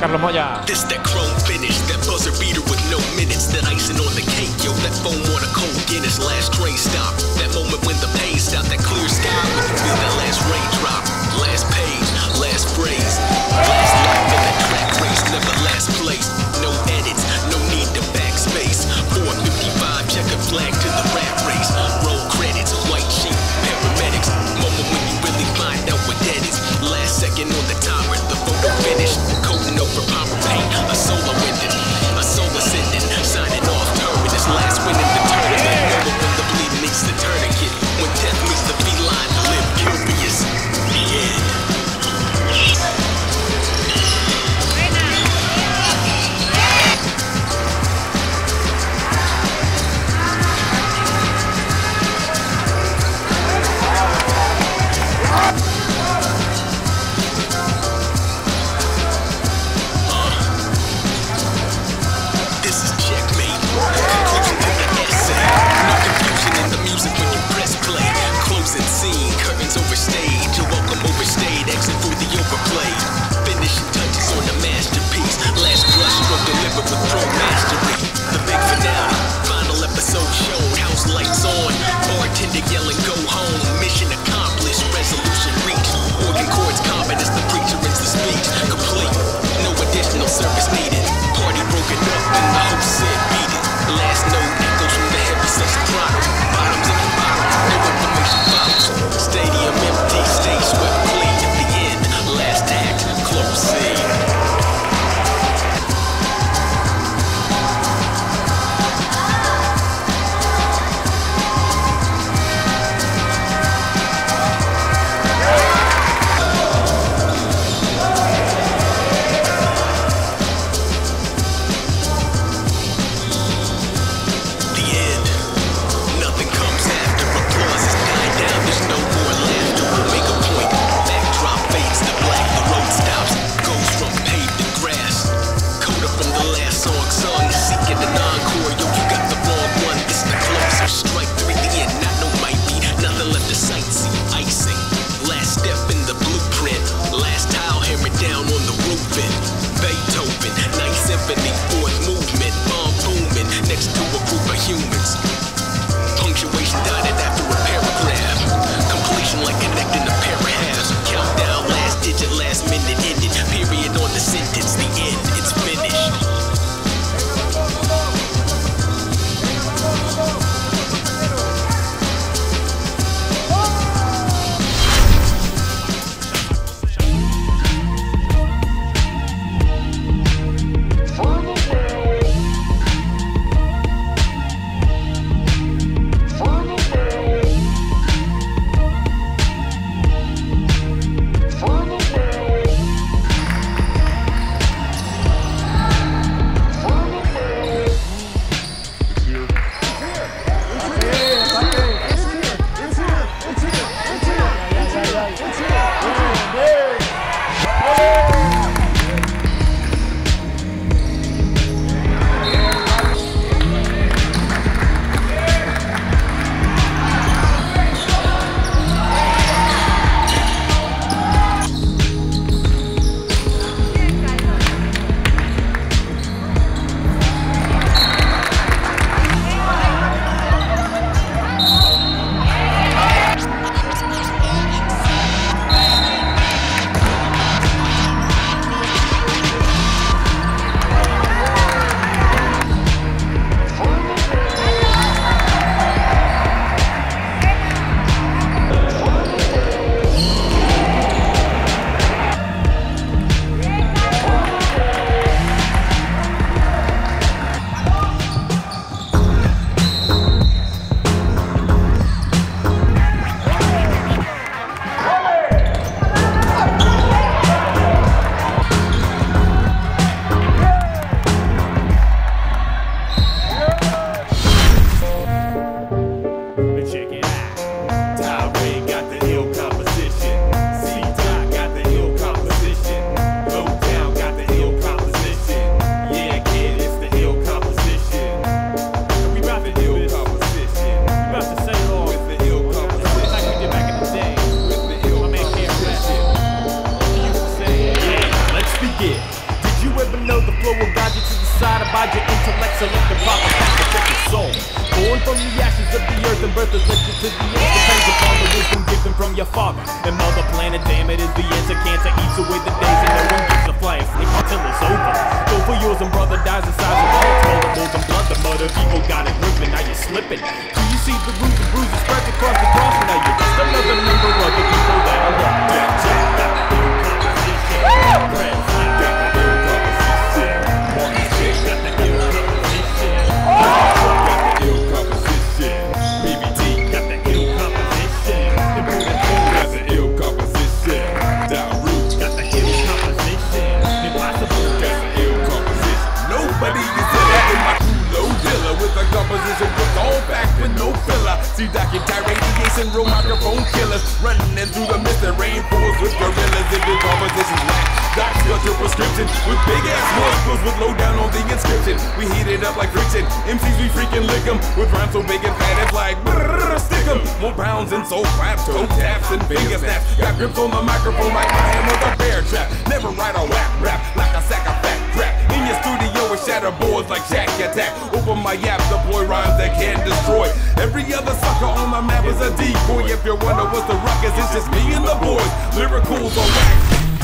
Carlos Moya. This that chrome finish, that buzzer beater with no minutes, that icing on the cake, yo, that foam on a cold Guinness, last train stop, that moment when the pain stopped, that clear sky when you feel that last raindrop, last page, last phrase, last life in that track race, never last place, no edits, no need to backspace, 455, check a flag to the rat race, roll credits, white sheet, paramedics, moment when you really find out what that is, last second on the timer, the photo finished, coding over power paint, a solo ending, a soul ascending, signing off, terminus, last win in the tournament, moment when the bleed meets the turn. led you to the end. Depends upon the wisdom given from your father and mother. Planet, damn it, is the answer. Cancer eats away the days and no one gives a flying flame until it's over. Go for yours and brother dies inside the wall. All the mold and blood, the mother people got it gripping. Now you're slipping. Do you see the roots and bruises spread across the cross? Now you're just another member of the people that are lost. Jack, got the ill composition. Red flag, got the ill composition. Marty Shake, got the ill composition. Got the ill composition. BBT, got the ill composition. Got the ill composition. Down Root, got the ill composition. Impossible, got the ill composition. Nobody is in my crew, low dealer with a composition with all back with no filler. See documentary radiation, real microphone killers running in through the mist and rainforest with gorillas. If your composition's whack, docs got your prescription with big ass muscles with low down on the inscription. We heat it up like friction. MCs we freaking lick 'em with rhymes so big and fat it's like stick 'em. More pounds and soul claps, toe taps and finger snaps. Got grips on the microphone like I am with a bear trap. Never write a whack rap like a sack of fat crap. In your studio with shatter boards like Shack Attack. Open my yap, deploy rhymes that can destroy. Every other sucker on my map is a decoy. If you wonder what's the ruckus, it's just me and the boys. Lyricals on wax.